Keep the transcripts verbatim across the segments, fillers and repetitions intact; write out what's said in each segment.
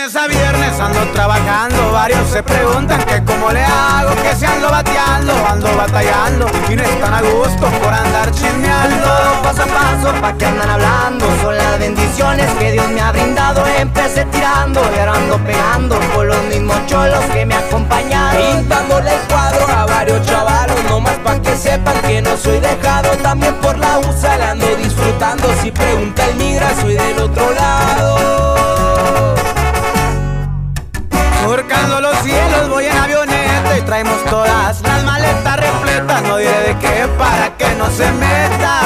lunes a viernes ando trabajando. Varios se preguntan que cómo le hago, que si ando bateando, ando batallando y no están a gusto por andar chismeando. Todo paso a paso, pa' que andan hablando, son las bendiciones que Dios me ha brindado. Empecé tirando y ahora ando pegando con los mismos cholos que me acompañaron. Pintándole el cuadro a varios chavalos, nomás pa' que sepan que no soy dejado. También por la U S A la ando disfrutando. Si pregunta el migra, soy del otro lado. Surcando los cielos voy en avioneta y traemos todas las maletas repletas. No diré de qué para que no se meta.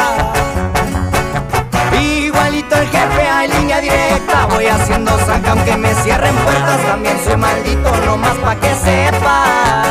Igualito el jefe, hay línea directa. Voy haciendo saca aunque me cierren puertas. También soy maldito, nomás pa' que sepa.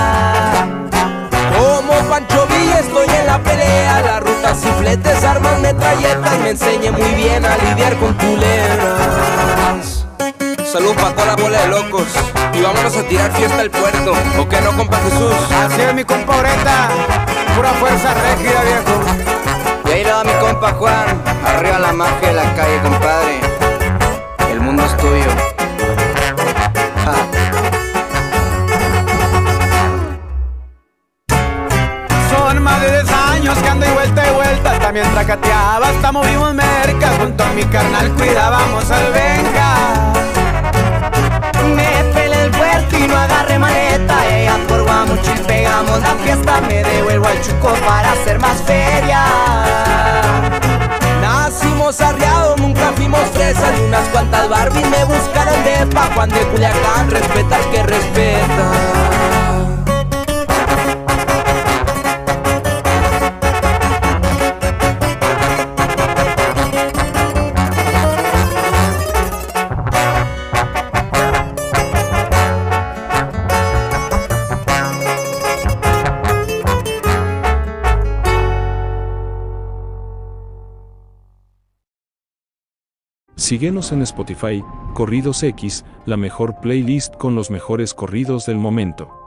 Como Pancho Villa estoy en la pelea. La ruta, cifletes, armas, metralletas. Me enseñé muy bien a lidiar con culeras. Salud pa' toda la bola de locos y vámonos a tirar fiesta al puerto. ¿O qué no, compa Jesús? Así es mi compa Oreta, pura fuerza rígida, viejo. Y ahí va mi compa Juan, arriba la magia de la calle, compadre. El mundo es tuyo. Ah. Son más de diez años que ando y vuelta y vuelta. También tracateaba, hasta movimos merca. Junto a mi carnal cuidábamos al venga. Me pelé el puerto y no agarré maleta. Ella por Guamuchil pegamos la fiesta. Me devuelvo al Chuco para hacer más feria. Nacimos arriados, nunca fuimos fresas. Y unas cuantas Barbies me buscaron de pa' Juan de Culiacán. Respeta al que respeta. Síguenos en Spotify, Corridos X, la mejor playlist con los mejores corridos del momento.